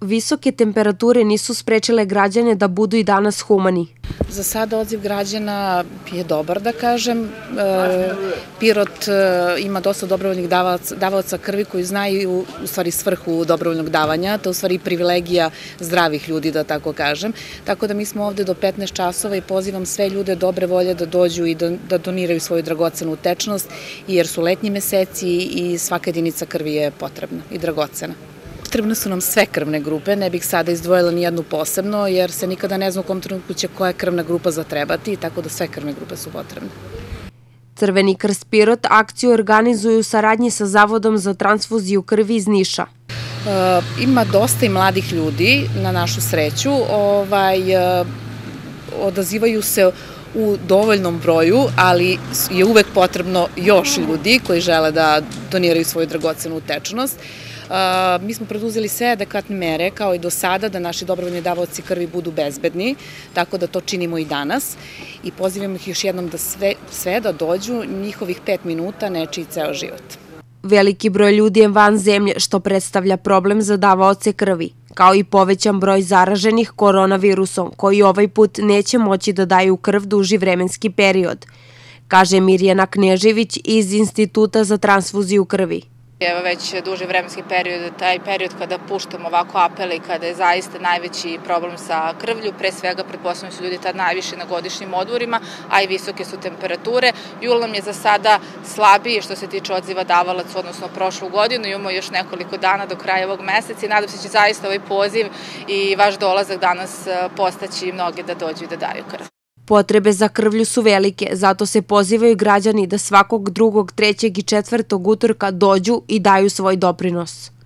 Visoke temperature nisu sprečile građane da budu i danas humani. Za sada odziv građana je dobar, da kažem. Pirot ima dosta dobrovoljnih davaoca krvi koji znaju u stvari svrhu dobrovoljnog davanja. To je u stvari privilegija zdravih ljudi, da tako kažem. Tako da mi smo ovde do 15 časova i pozivam sve ljude dobre volje da dođu i da doniraju svoju dragocenu tečnost, jer su letnji meseci i svaka jedinica krvi je potrebna i dragocena. Potrebne su nam sve krvne grupe, ne bih sada izdvojila ni jednu posebno, jer se nikada ne zna u kom trenutku će koja krvna grupa zatrebati, tako da sve krvne grupe su potrebne. Crveni krst Pirot akciju organizuju u saradnji sa Zavodom za transfuziju krvi iz Niša. Ima dosta i mladih ljudi, na našu sreću, odazivaju se u dovoljnom broju, ali je uvek potrebno još ljudi koji žele da doniraju svoju dragocenu tečnost. Mi smo preduzeli sve adekvatne mere, kao i do sada, da naši dobrovoljni davaoci krvi budu bezbedni, tako da to činimo i danas. I pozivam ih još jednom da sve da dođu, njihovih 5 minuta neči ceo život. Veliki broj ljudi je van zemlje, što predstavlja problem za davaoce krvi, kao i povećan broj zaraženih koronavirusom, koji ovaj put neće moći da daju krv duži vremenski period, kaže Mirjana Knežević iz Instituta za transfuziju krvi. Evo već duži vremenski period, taj period kada puštamo ovako apele i kada je zaista najveći problem sa krvlju, pre svega pretpostavljamo su ljudi tad najviše na godišnjim odmorima, a i visoke su temperature. Jul nam je za sada slabiji što se tiče odziva davalaca, odnosno prošlu godinu, imamo još nekoliko dana do kraja ovog meseca i nadam se će zaista ovaj poziv i vaš dolazak danas postaći mnoge da dođu i da daju krv. Potrebe za krvlju su velike, zato se pozivaju građani da svakog 2., 3. i 4. utorka dođu i daju svoj doprinos.